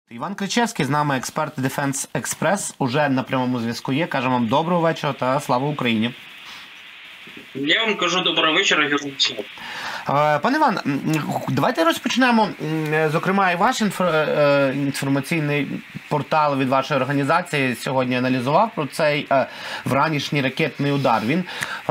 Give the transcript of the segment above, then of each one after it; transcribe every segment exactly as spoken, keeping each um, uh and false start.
Іван Кричевський, з нами експерт Defense Express, уже на прямому зв'язку є. Кажемо вам доброго вечора та слава Україні. Я вам кажу доброго вечора, героям слава. Пане Іван, давайте розпочнемо, зокрема, і ваш інформаційний портал від вашої організації сьогодні аналізував про цей вранішній ракетний удар. Він,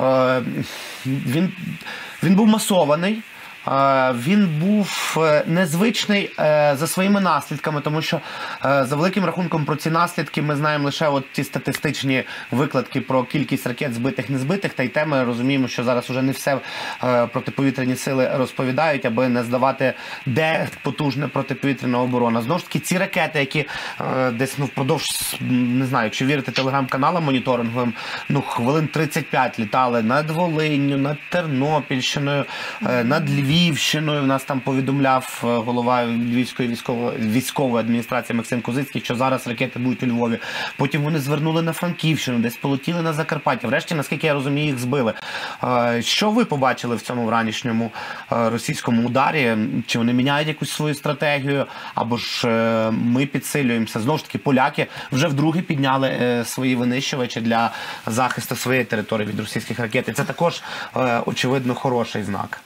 він, він був масований. Він був незвичний за своїми наслідками, тому що за великим рахунком про ці наслідки ми знаємо лише от ті статистичні викладки про кількість ракет збитих, не збитих, та й те ми розуміємо, що зараз вже не все протиповітряні сили розповідають, аби не здавати, де потужна протиповітряна оборона. Знову ж таки, ці ракети, які десь ну, впродовж, не знаю, якщо вірити телеграм-каналам моніторинговим, ну, хвилин тридцять п'ять літали над Волинню, над Тернопільщиною, над Львівщиною. Львівщиною, в нас там повідомляв голова Львівської військової, військової адміністрації Максим Козицький, що зараз ракети будуть у Львові. Потім вони звернули на Франківщину, десь полетіли на Закарпаття. Врешті, наскільки я розумію, їх збили. Що ви побачили в цьому вранішньому російському ударі? Чи вони міняють якусь свою стратегію? Або ж ми підсилюємося? Знову ж таки, поляки вже вдруге підняли свої винищувачі для захисту своєї території від російських ракет. І це також, очевидно, хороший знак.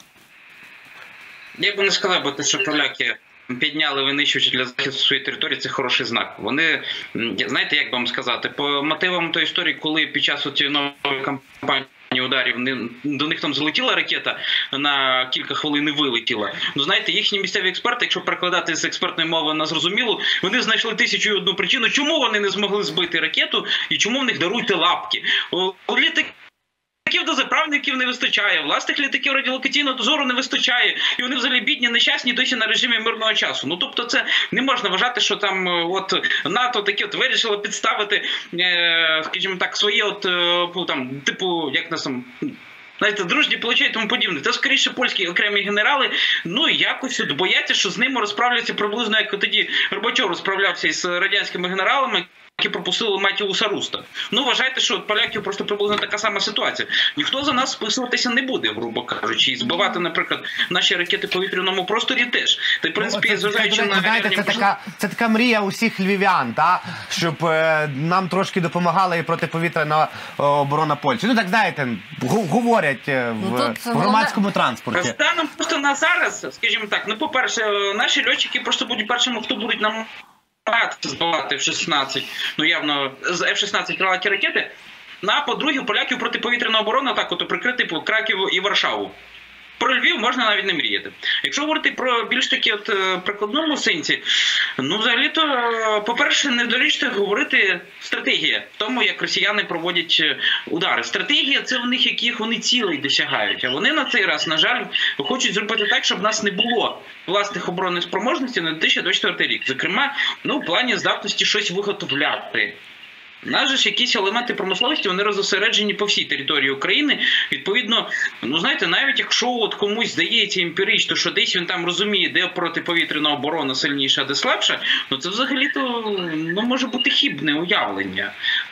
Я б не сказав, що поляки підняли винищувачі для захисту своєї території, це хороший знак. Вони, знаєте, як вам сказати, по мотивам тої історії, коли під час цієї нової кампанії ударів до них там залетіла ракета, на кілька хвилин не вилетіла. Ну, знаєте, їхні місцеві експерти, якщо перекладати з експертної мови на зрозумілу, вони знайшли тисячу і одну причину, чому вони не змогли збити ракету і чому в них, даруйте, лапки. Літаки Літаків до заправників не вистачає, власних літаків радіолокаційного дозору не вистачає, і вони взагалі бідні, нещасні, досі на режимі мирного часу. Ну, тобто це не можна вважати, що там от НАТО таке от вирішило підставити, е, скажімо так, своє от, е, там, типу, як нас там, знаєте, дружні плечі і тому подібне. Це, скоріше, польські окремі генерали, ну, якось от бояться, що з ними розправляться приблизно, як тоді Горбачов розправлявся із радянськими генералами, які пропустили Матіуса Руста. Ну, вважайте, що от поляків просто приблизно така сама ситуація. Ніхто за нас списуватися не буде, грубо кажучи, і збивати, наприклад, наші ракети в повітряному просторі теж. Та, в принципі, ну, зважаючи на... Знаєте, це така, це така мрія усіх львів'ян, та? Щоб е, нам трошки допомагала і протиповітряна оборона Польщі. Ну, так, знаєте, говорять е, в, ну, в громадському транспорті. Станом просто на зараз, скажімо так, ну, по-перше, наші льотчики просто будуть першими, хто будуть нам збивати еф шістнадцять, ну явно з еф шістнадцять крилаті ракети, а по-друге, у поляків протиповітряна оборона так от прикрити по Краків і Варшаву. Про Львів можна навіть не мріяти. Якщо говорити про більш такі от прикладному сенсі, ну взагалі-то, по-перше, недорічно говорити стратегія в тому, як росіяни проводять удари. Стратегія – це в них, яких вони цілей досягають. А вони на цей раз, на жаль, хочуть зробити так, щоб в нас не було власних оборонних спроможностей на дві тисячі двадцять четвертий рік. Зокрема, ну, в плані здатності щось виготовляти. У нас же ж якісь елементи промисловості, вони розосереджені по всій території України. Відповідно, ну знаєте, навіть якщо от комусь здається емпірично, що десь він там розуміє, де протиповітряна оборона сильніша, а де слабша, ну це взагалі-то ну, може бути хибне уявлення.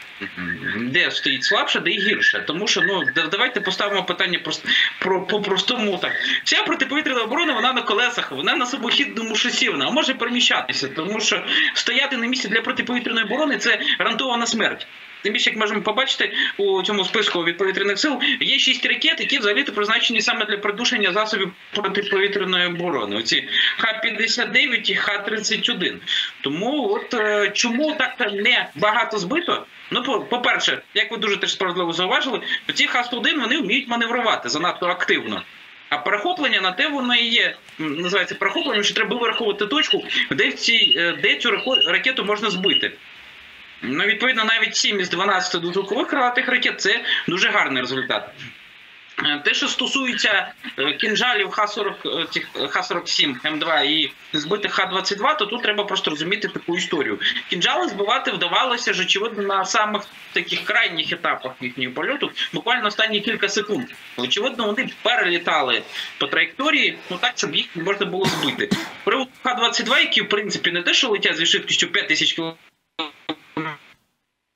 Де стоїть слабше, де і гірше. Тому що, ну, давайте поставимо питання просто, про, по-простому так. Вся протиповітряна оборона, вона на колесах, вона на самохідному шосі, вона може переміщатися, тому що стояти на місці для протиповітряної оборони – це гарантована смерть. Тим більше, як можемо побачити, у цьому списку від повітряних сил є шість ракет, які взагалі-то призначені саме для придушення засобів протиповітряної оборони. Оці ха п'ятдесят дев'ять і ха тридцять один. Тому от чому так не багато збито? Ну, по-перше, як ви дуже теж справедливо зауважили, ці ха сто один, вони вміють маневрувати занадто активно. А перехоплення на те воно і є, називається перехопленням, що треба вираховувати точку, де, ці, де цю ракету можна збити. Ну, відповідно, навіть сім із дванадцяти дозвукових крилатих ракет – це дуже гарний результат. Те, що стосується кінжалів ха сорок сім ем два і збитих ха двадцять два, то тут треба просто розуміти таку історію. Кінжали збивати вдавалося ж, очевидно, на самих таких крайніх етапах їхнього польоту, буквально останні кілька секунд. Очевидно, вони перелітали по траєкторії, ну так, щоб їх можна було збити. При ха двадцять два, які, в принципі, не те, що летять зі швидкістю п'ять тисяч кілометрів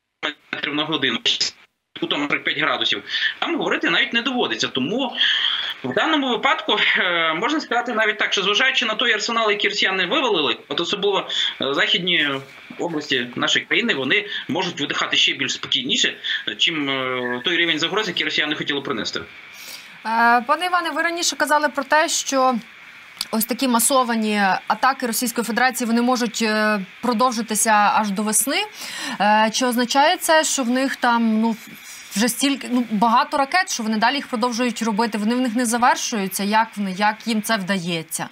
на годину, кутом сорок п'ять градусів, там говорити навіть не доводиться. Тому В даному випадку можна сказати навіть так, що зважаючи на той арсенал, який росіяни вивалили, от особливо західні області нашої країни, вони можуть видихати ще більш спокійніше, чим той рівень загроз, який росіяни хотіли принести. Пане Іване, ви раніше казали про те, що ось такі масовані атаки Російської Федерації, вони можуть продовжитися аж до весни. Чи означає це, що в них там, ну, вже стільки, ну, багато ракет, що вони далі їх продовжують робити, вони в них не завершуються? Як вони, як їм це вдається?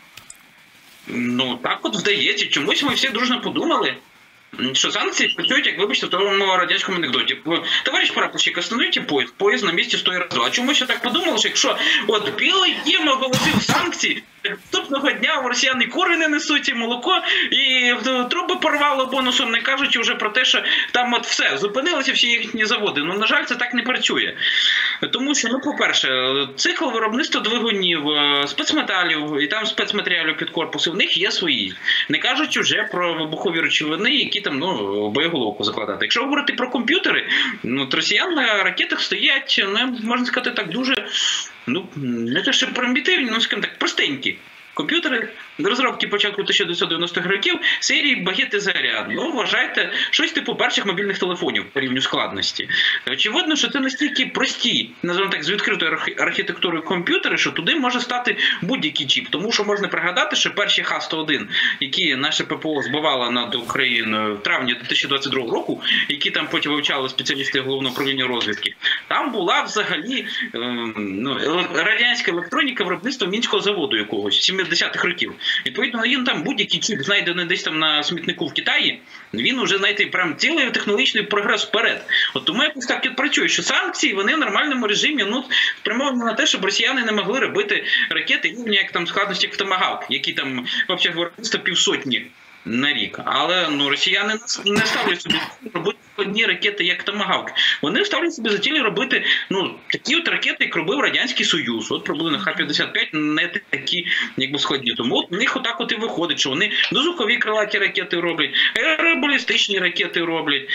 Ну, так от вдається. Чомусь ми всі дружно подумали, що санкції працюють, як, вибачте, в тому радянському анекдоті. Товариш прапорщик, остановите поїзд, поїзд на місці стоїть разу. А чомусь я так подумав, що якщо от Білий Дім оголосив санкції, наступного дня у росіян і кури не несуть, і молоко, і труби порвало бонусом, не кажучи вже про те, що там от все, зупинилися всі їхні заводи. Ну, на жаль, це так не працює. Тому що, ну, по-перше, цикл виробництва двигунів, спецметалів і там спецматеріалів під корпуси, в них є свої. Не кажучи вже про вибухові речовини, які там, ну, боєголовку закладати. Якщо говорити про комп'ютери, ну, росіян на ракетах стоять, ну, можна сказати так, дуже, ну, не те, що примітивні, ну, скажімо так, простенькі. Комп'ютери розробки початку тисяча дев'ятсот дев'яностих років серії багет і заряд. Ну, вважайте, щось типу перших мобільних телефонів по рівню складності. Очевидно, що це настільки прості, називаємо так, з відкритою архітектурою комп'ютери, що туди може стати будь-який чіп. Тому що можна пригадати, що перші Х сто один, які наше ППО збивало над Україною в травні дві тисячі двадцять другого року, які там потім вивчали спеціалісти Головного управління розвідки, там була взагалі е, ну, радянська електроніка виробництва Мінського заводу якогось, сімдесятих років. Відповідно, він там будь-який чіп, знайдений десь там на смітнику в Китаї, він вже, знаєте, прям цілий технологічний прогрес вперед. От тому якось так і працює, що санкції, вони в нормальному режимі, ну, спрямовані на те, щоб росіяни не могли робити ракети, рівні як там складності як Томагавк, які там, взагалі, виробництво півсотні на рік. Але, ну, росіяни не ставлять собі робити складні ракети, як Томагавк. Вони ставлять собі за цілі робити, ну, такі от ракети, як робив Радянський Союз. От приблизно Х п'ятдесят п'ять не такі, якби, складні. Тому от у них отак от і виходить, що вони дозвукові крилаті ракети роблять, аеробалістичні ракети роблять.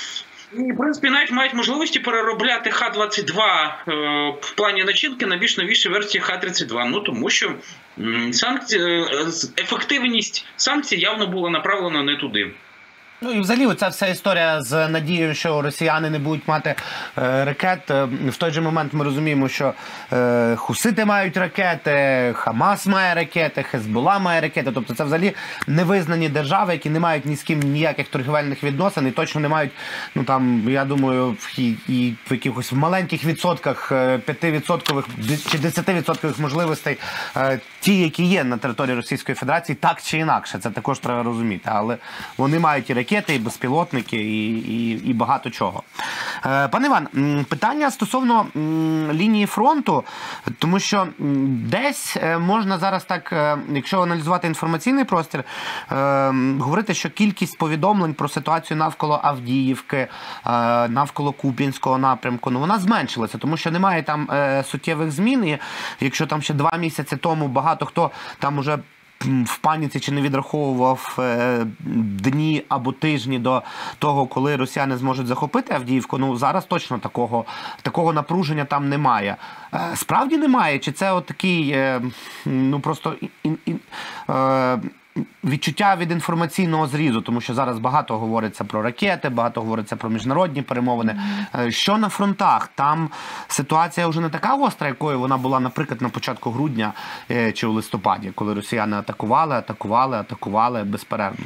І, в принципі, навіть мають можливості переробляти Х двадцять два е, в плані начинки на більш новіші версії Х тридцять два. Ну, тому що м, санкції, е, ефективність санкцій явно була направлена не туди. Ну і взагалі оця вся історія з надією, що росіяни не будуть мати е, ракет. Е, в той же момент ми розуміємо, що е, хусити мають ракети, Хамас має ракети, Хезбола має ракети. Тобто це взагалі невизнані держави, які не мають ні з ким ніяких торгівельних відносин і точно не мають, ну там, я думаю, і, і в якихось маленьких відсотках, п'ятивідсоткових чи десятивідсоткових можливостей е, ті, які є на території Російської Федерації, так чи інакше. Це також треба розуміти. Але вони мають і ракети, ракети, і безпілотники, і, і, і багато чого. Е, пане Іван, питання стосовно м, лінії фронту, тому що десь можна зараз так, якщо аналізувати інформаційний простір, е, говорити, що кількість повідомлень про ситуацію навколо Авдіївки, е, навколо Куп'янського напрямку, ну вона зменшилася, тому що немає там е, суттєвих змін, і якщо там ще два місяці тому багато хто там уже в паніці чи не відраховував е, дні або тижні до того, коли росіяни зможуть захопити Авдіївку, ну зараз точно такого, такого напруження там немає. Е, справді немає? Чи це от такий, е, ну просто і, і, е, відчуття від інформаційного зрізу, тому що зараз багато говориться про ракети, багато говориться про міжнародні перемовини. Mm-hmm. Що на фронтах? Там ситуація вже не така гостра, якою вона була, наприклад, на початку грудня чи у листопаді, коли росіяни атакували, атакували, атакували безперервно.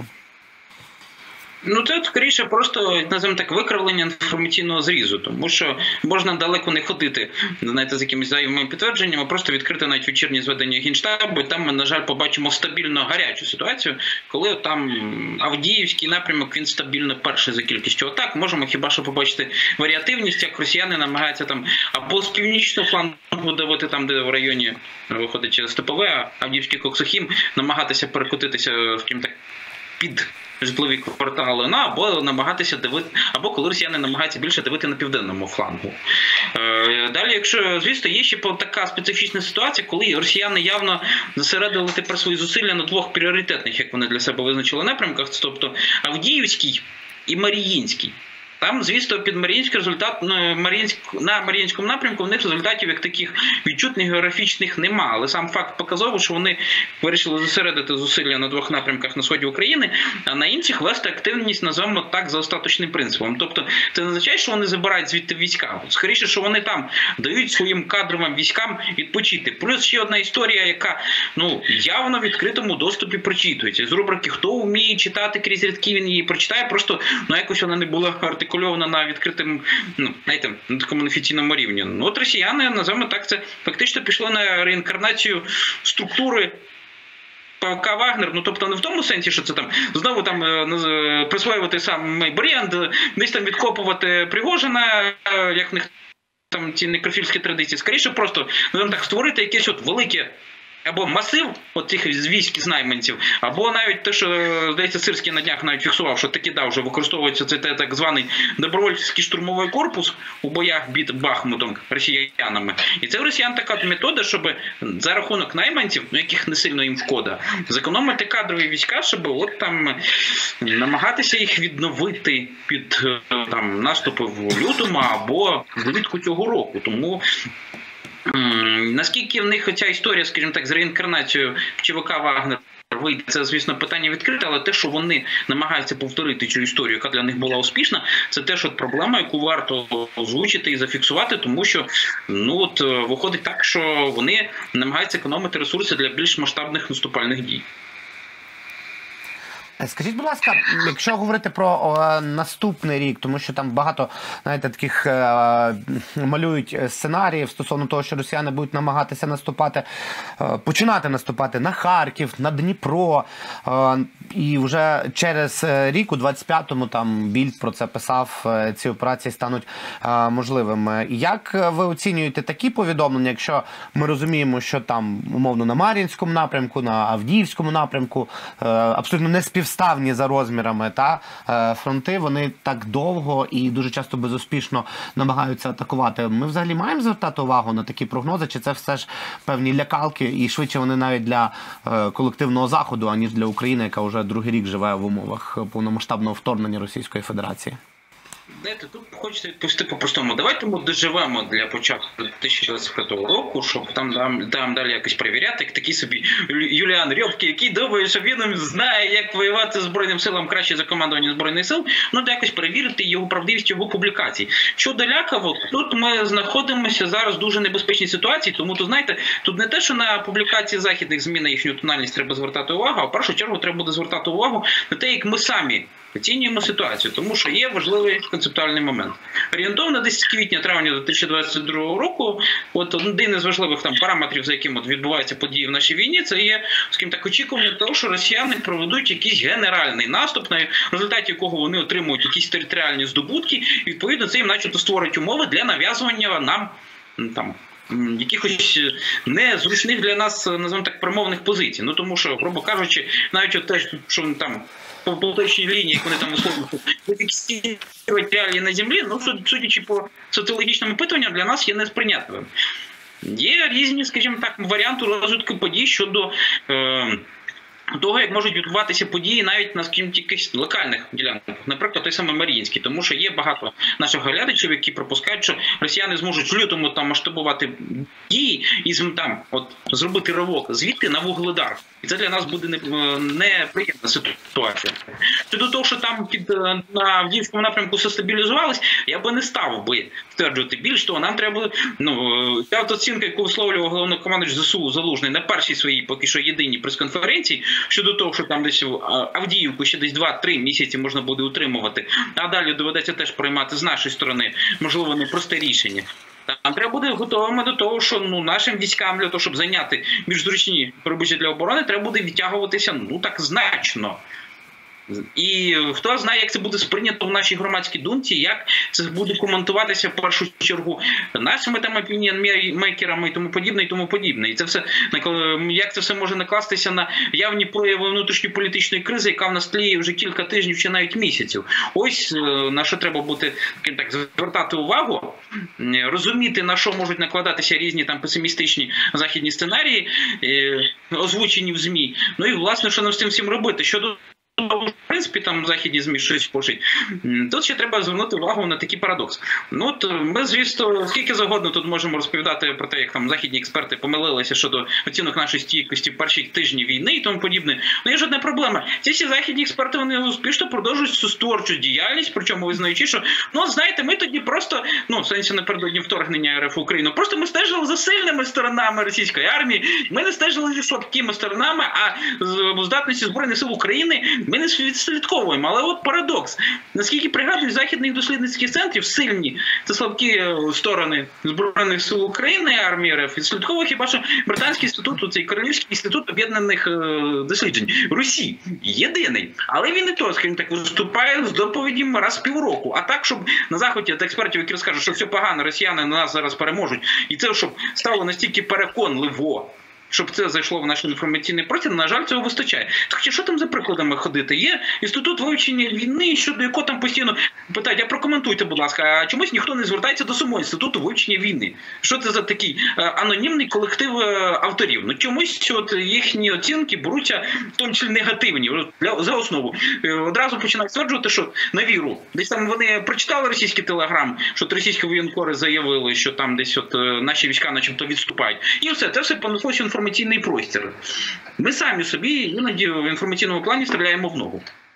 Ну, це, скоріше, просто, називаємо так, викривлення інформаційного зрізу, тому що можна далеко не ходити, знаєте, з якимись зайвими підтвердженнями, просто відкрити навіть вечірні зведення Генштабу, і там ми, на жаль, побачимо стабільно гарячу ситуацію, коли там Авдіївський напрямок, він стабільно перший за кількістю атак. Можемо хіба що побачити варіативність, як росіяни намагаються там або з північного флангу давити, там, де в районі виходить Степове, Авдіївський Коксохім, намагатися перекотитися, скажімо так, під житлові квартали, ну, або намагатися дивити, або коли росіяни намагаються більше дивити на південному флангу. Е, далі, якщо, звісно, є ще така специфічна ситуація, коли росіяни явно зосередили тепер свої зусилля на двох пріоритетних, як вони для себе визначили, напрямках, тобто Авдіївський і Маріїнський. Там, звісно, під Мар'їнський результат на Мар'їнському напрямку в них результатів як таких відчутних географічних нема. Але сам факт показав, що вони вирішили зосередити зусилля на двох напрямках на сході України, а на інших вести активність, називаємо так, за остаточним принципом. Тобто це не означає, що вони забирають звідти війська. Скоріше, що вони там дають своїм кадровим військам відпочити. Плюс ще одна історія, яка ну явно в відкритому доступі прочитується. З рубрики «Хто вміє читати крізь рядки, він її прочитає». Просто ну якось вона не була артикульована на відкритому, ну, знаєте, на такому офіційному рівні. Ну, от росіяни, називаємо так, це фактично пішло на реінкарнацію структури ПВК «Вагнер», ну, тобто не в тому сенсі, що це там знову там присвоювати самий бренд, десь там відкопувати Пригожина, як в них там ці некрофільські традиції. Скоріше просто, ну, так, створити якесь от велике або масив от цих військ з найманців, або навіть те, що, здається, Сирський на днях навіть фіксував, що таки да, вже використовується цей так званий добровольський штурмовий корпус у боях під Бахмутом росіянами. І це в росіян така метода, щоб за рахунок найманців, ну яких не сильно їм шкода, зекономити кадрові війська, щоб от там намагатися їх відновити під там наступи в лютому або влітку цього року. Тому наскільки в них ця історія, скажімо так, з реінкарнацією ЧВК «Вагнер» вийде, це, звісно, питання відкрите, але те, що вони намагаються повторити цю історію, яка для них була успішна, це теж от проблема, яку варто озвучити і зафіксувати, тому що ну от виходить так, що вони намагаються економити ресурси для більш масштабних наступальних дій. Скажіть, будь ласка, якщо говорити про о, наступний рік, тому що там багато, знаєте, таких е, малюють сценаріїв стосовно того, що росіяни будуть намагатися наступати, е, починати наступати на Харків, на Дніпро, е, і вже через рік, у двадцять п'ятому, там Більд про це писав, е, ці операції стануть е, можливими. Як ви оцінюєте такі повідомлення, якщо ми розуміємо, що там, умовно, на Мар'їнському напрямку, на Авдіївському напрямку, е, абсолютно не спів ставні за розмірами та фронти, вони так довго і дуже часто безуспішно намагаються атакувати. Ми взагалі маємо звертати увагу на такі прогнози, чи це все ж певні лякалки, і швидше вони навіть для колективного Заходу, аніж для України, яка вже другий рік живе в умовах повномасштабного вторгнення Російської Федерації? Знаєте, тут хочеться відповісти по-простому. Давайте ми доживемо для початку дві тисячі двадцять п'ятого року, щоб там, там, там далі якось перевіряти, як такий собі Юліан Рьопке, який думає, що він знає, як воювати Збройним силам краще за командування Збройних сил, ну якось перевірити його правдивість, його публікацій. Щодо лякавок, тут ми знаходимося зараз в дуже небезпечній ситуації, тому, то, знаєте, тут не те, що на публікації західних ЗМІ на їхню тональність треба звертати увагу, а в першу чергу треба буде звертати увагу на те, як ми самі оцінюємо ситуацію, тому що є важливий концептуальний момент. Орієнтовно десь квітня-травня дві тисячі двадцять другого року, от один із важливих там параметрів, за яким от відбуваються події в нашій війні, це є, скажімо так, очікування того, що росіяни проведуть якийсь генеральний наступ, на результаті якого вони отримують якісь територіальні здобутки, і відповідно це їм начебто створить умови для нав'язування нам там якихось незручних для нас, називаємо так, промовних позицій. Ну тому що, грубо кажучи, навіть от те, що там по полточній лінії, як вони там условно реалії на землі, ну, судячи по соціологічним опитуванням, для нас є несприйнятним. Є різні, скажімо так, варіанти розвитку подій щодо е, того, як можуть відбуватися події навіть на, скажімо, якихось локальних ділянках, наприклад, той самий Мар'їнський, тому що є багато наших глядачів, які припускають, що росіяни зможуть в лютому там масштабувати дії і там от зробити ривок звідти на Вугледар. І це для нас буде неприємна ситуація. Щодо того, що там під, на Авдіївському напрямку все стабілізувалось, я би не став би стверджувати. Більш того, нам треба буде, ну, ця оцінка, яку висловлював головнокомандувач ЗСУ Залужний на першій своїй, поки що, єдиній прес-конференції, щодо того, що там десь Авдіївку ще десь два-три місяці можна буде утримувати, а далі доведеться теж приймати з нашої сторони, можливо, непросте рішення. Нам треба буде готовими до того, що ну, нашим військам для того, щоб зайняти більш зручні рубежі для оборони, треба буде відтягуватися ну так значно. І хто знає, як це буде сприйнято в нашій громадській думці, як це буде коментуватися в першу чергу нашими там опініон-мейкерами і тому подібне, і тому подібне. І це все, як це все може накластися на явні прояви внутрішньополітичної кризи, яка в нас тліє вже кілька тижнів чи навіть місяців. Ось на що треба буде так звертати увагу, розуміти, на що можуть накладатися різні там песимістичні західні сценарії, озвучені в ЗМІ. Ну і власне, що нам з цим всім робити. Щодо в принципі, там західні ЗМІ щось пишуть. Тут ще треба звернути увагу на такий парадокс. Ну, от ми, звісно, скільки завгодно тут можемо розповідати про те, як там західні експерти помилилися щодо оцінок нашої стійкості в перші тижні війни і тому подібне. Ну, є ж одна проблема. Ці всі західні експерти, вони успішно продовжують створчу діяльність, причому визнаючи, що, ну, знаєте, ми тоді просто, ну, в сенсі напередодні вторгнення РФ в Україну, просто ми стежили за сильними сторонами російської армії, ми не стежили за слабкими сторонами, а з здатності Збройних сил України ми не відслідковуємо. Але от парадокс. Наскільки пригадують західних дослідницьких центрів, сильні та слабкі сторони Збройних сил України, армії РФ, відслідковує хіба що Британський інститут, цей Королівський інститут об'єднаних досліджень. Русі єдиний. Але він і то, скажімо так, виступає з доповідями раз в півроку. А так, щоб на Заході от експертів, які розкажуть, що все погано, росіяни на нас зараз переможуть, і це, щоб стало настільки переконливо, щоб це зайшло в наш інформаційний простір, на жаль, цього вистачає. Так що там за прикладами ходити? Є інститут вивчення війни, щодо якого там постійно питають, а прокоментуйте, будь ласка, а чомусь ніхто не звертається до самого інституту вивчення війни. Що це за такий анонімний колектив авторів? Ну чомусь от їхні оцінки беруться, в тому числі негативні, для, за основу. Одразу починають стверджувати, що на віру. Десь там вони прочитали російський телеграм, що російські воєнкори заявили, що там десь от наші війська начебто відступають. І все, це все понеслося інформаційний простір. Ми самі собі іноді в інформаційному плані стріляємо в ногу.